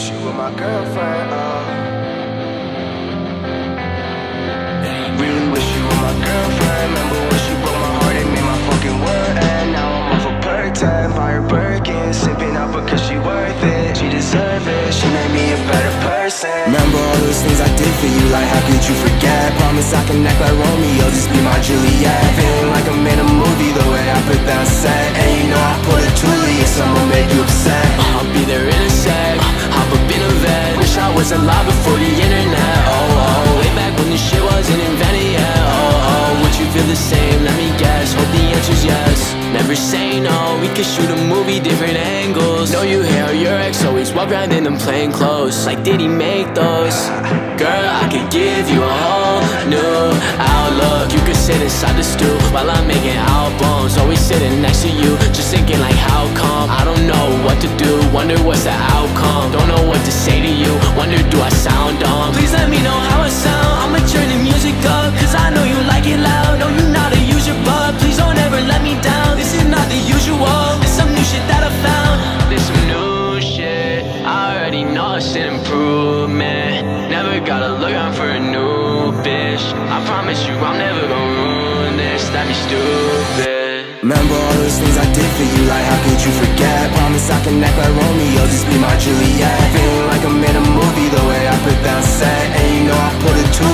wish you were my girlfriend, really wish you were my girlfriend. Remember when she broke my heart and made my fucking world end. Now I'm off a perk 10, buy her Birkin, sipping out because she worth it. She deserve it, she made me a better person. Remember all those things I did for you, like how could you forget? Promise I can act like Romeo, just be my Juliet. Feeling like I'm in a movie, the way I put that set. And you know I put a toolie if someone make you upset. I'll be there in a sec, hop up in a vet. Wish I was alive before the internet. Oh, way back when this shit wasn't invented yet. Oh, would you feel the same? Let me guess, hope the answer's yes. Never say no, we could shoot a movie, different angles. Know you hear your ex always walk around in them plain clothes. Like did he make those? Girl, I could give you a whole new outlook. You could sit inside the stool while I'm making albums. Always sitting next to you, just thinking like how come? I don't know what to do, wonder what's the outcome. Don't know what to say to you, wonder do I sound dumb? Please let me know how I sound, I'ma turn the music up. Cause I know you like it loud, know you know how to use your butt. Please don't ever let me down, this is not the usual. It's some new shit that I found. There's some new shit, I already know it's an improvement. Never gotta look out for a new bitch. I promise you I'm never gonna ruin this, that'd be stupid. Remember all those things I did for you, like how could you forget? Promise I can act like Romeo, just be my Juliet. Feeling like I'm in a movie, the way I put that set. And you know I put a